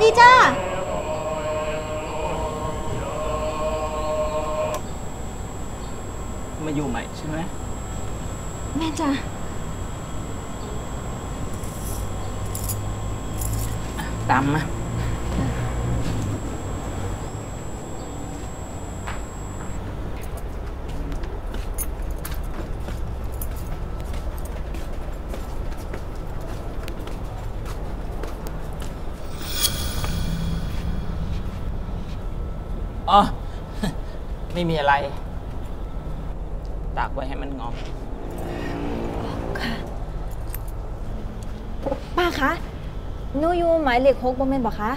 ดีจ้ามาอยู่ใหม่ใช่ไหมแม่จ้าตามมาอ๋อ ไม่มีอะไรตากไว้ให้มันงอมค่ะป้าคะหนูอยู่หมายเลข6บ่แม่นบ่คะ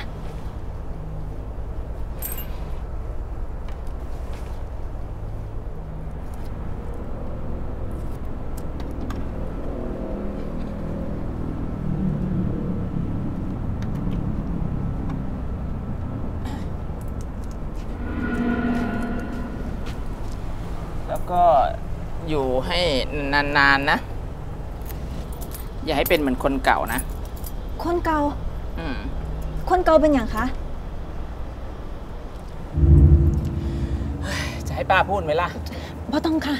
แล้วก็อยู่ให้นานๆนะอย่าให้เป็นเหมือนคนเก่านะคนเก่าคนเก่าเป็นอย่างคะจะให้ป้าพูดไหมล่ะบ่ต้องค่ะ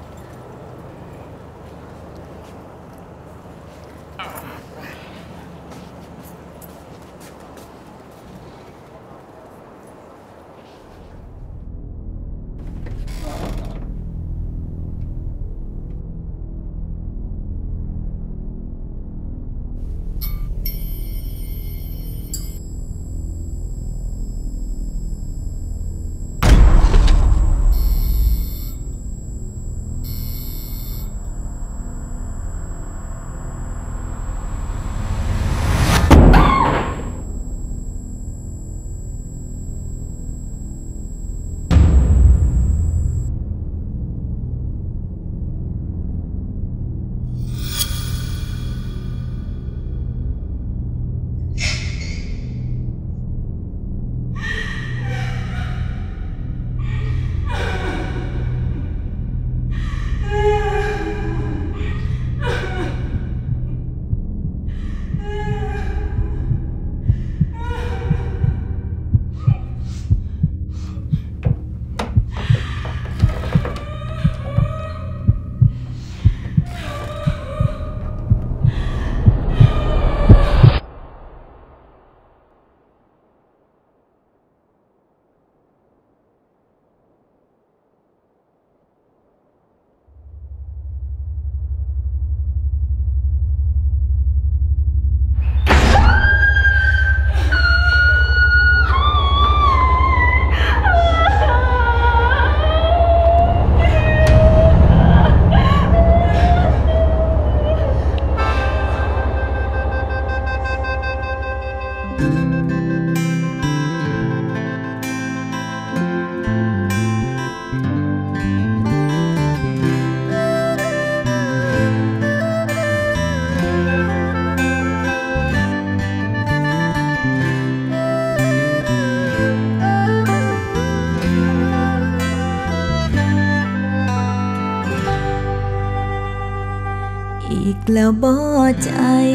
อีกแล้วบ่ใจ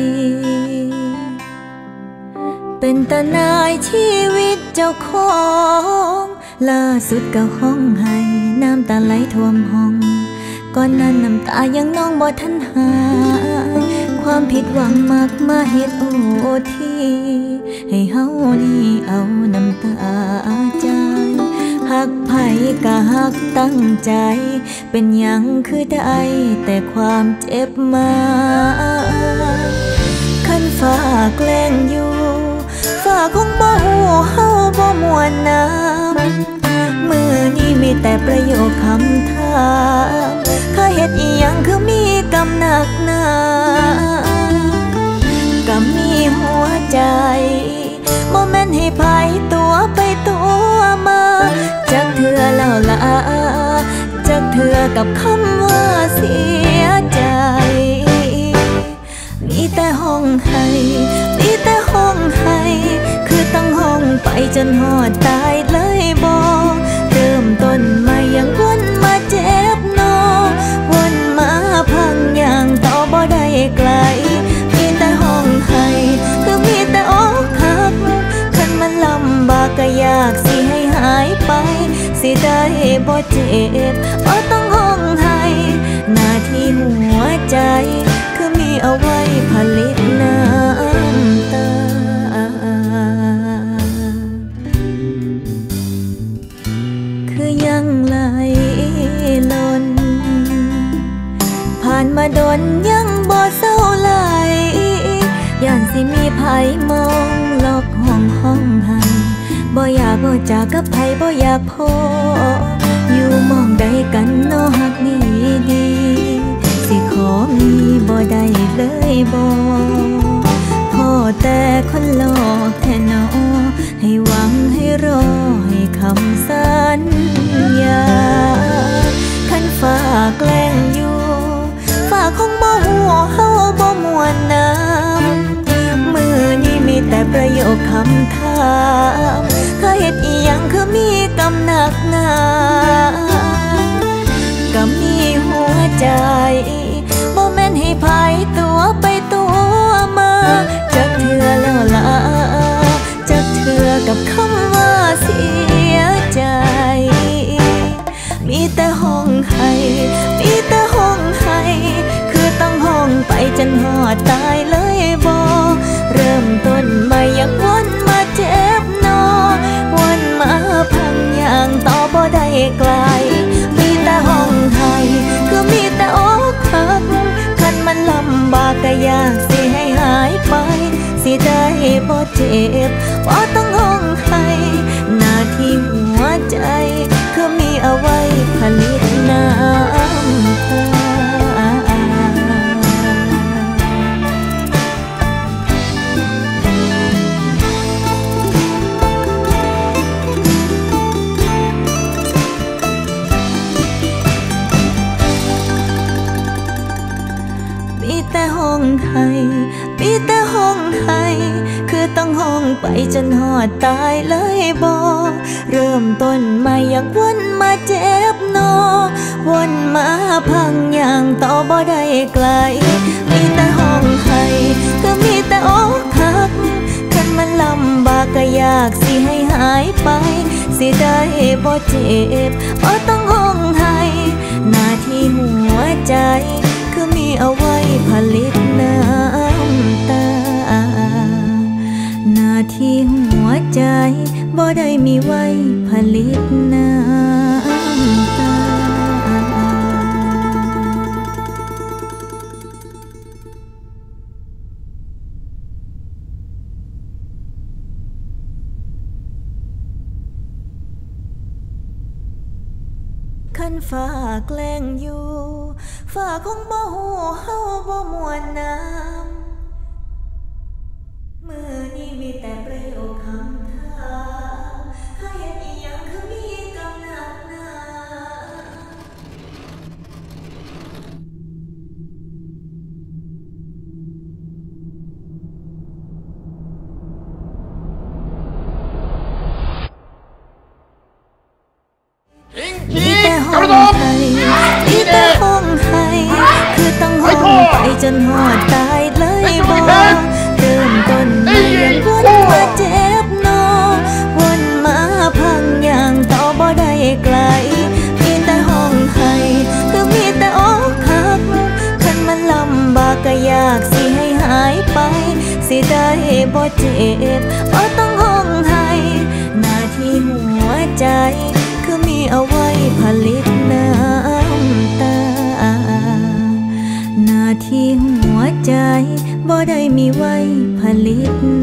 เป็นตาหน่ายชีวิตเจ้าของล่าสุดก็ห้องให้น้ำตาไหลท่วมห้องก่อนนั้นน้ำตายังน้องบ่ทันหายความผิดหวังมากมาเฮ็ดโอทีให้เฮานี่เอาน้ำตาใจหักไผก็หักตั้งใจเป็นหยังคือได้แต่ความเจ็บมาคันฟ้าแกล้งอยู่ฟ้าคงบ่ฮู้เฮาบ่ม่วนน้ำมือนี้มีแต่ประโยคคำถามข้าเฮ็ดอีหยังคือมีกรรมหนักหนากรรมมีหัวใจบ่แม่นให้ไผตัวไปตัวมาจักเทื่อแล้วล่ะจักเทื่อกับคำว่าเสียใจมีแต่ห้องให้มีแต่ห้องให้คือตั้งห้องไปจนหอดตายเลยบ่เริ่มต้นใหม่ยังวนมาเจ็บนอวนมาพังอย่างต่อบ่ได้ไกลมีแต่ห้องให้คือมีแต่อกหักคันสิได้บ่เจ็บบ่ต้องห้องให้หน้าที่หัวใจคือมีเอาไว้ผลิตน้ำตาคือยังไหลล้นผ่านมาดนยังบ่เศร้าไหลย่านสิมีไผมองล็อกห้องให้บ่อยากบ่จากกับไผบ่อยากพออยู่มองใดกันเนาะฮักนี่ดีสิขอมีบ่ได้เลยบ่พอแต่คนหลอกแท้เนาะให้หวังให้รอให้คำสัญญาคันฟ้าแกล้งอยู่ฟ้าคงบ่หัวเฮาบ่มวนน้ำมือนี้มีแต่ประโยคคำถามเคยเฮ็ดอีหยังคือมีกำหนักหนาก็มีหัวใจบ่แม่นให้พายตัวไปตัวมาจักเทื่อแล้วล่ะจักเทื่อกับคำว่าเสียใจมีแต่ห้องให้มีแต่ห้องให้คือต้องห้องไปจนหอดตายเลยบ่เริ่มต้นมาอยากวนมาเจ็บนอวนมาพังอย่างต่อบ่ได้ไกลมีแต่ห้องให้คือมีแต่อกหักคันมันลำบากก็อยากสิให้หายไปสิได้บ่เจ็บบ่ต้องห้องให้หน้าที่หัวใจคือมีเอาไว้ผลิตน้ำตามีแต่ห้องให้มีแต่ห้องให้คือต้องห้องไปจนหอดตายเลยบ่เริ่มต้นมาอยากวนมาเจ็บนอวนมาพังอย่างต่อบ่ได้ไกลมีแต่ห้องให้ก็มีแต่อกหักคันมันลำบากก็อยากสิให้หายไปสิได้บ่เจ็บบ่ต้องห้องให้หน้าที่หัวใจคือมีเอาไว้ผลิตน้ำตาหน้าที่หัวใจบ่ได้มีไว้ผลิตน้ำตาคันฟ้าแกล้งอยู่ฟ้าคงบ่ฮู้เฮาบ่มวนน้ำมือนี้มีแต่ประโยคคำถามเคยเฮ็ดอีหยังคือมีกำหนักหนามีแต่ห้องให้มีแต่ห้องให้คือต้องห้องไปจนหอดตายเลยบ่เริ่มต้นมาอย่างวนมาเจ็บนอวนมาพังอย่างต่อบ่ได้ไกลมีแต่ห้องให้คือมีแต่อกหักคันมันลำบากก็อยากสิให้หายไปสิได้บ่เจ็บบ่ต้องห้องให้หน้าที่หัวใจคือมีเอาไว้ผลิตน้ำตาหน้าที่หัวใจบ่ได้มีไว้ผลิต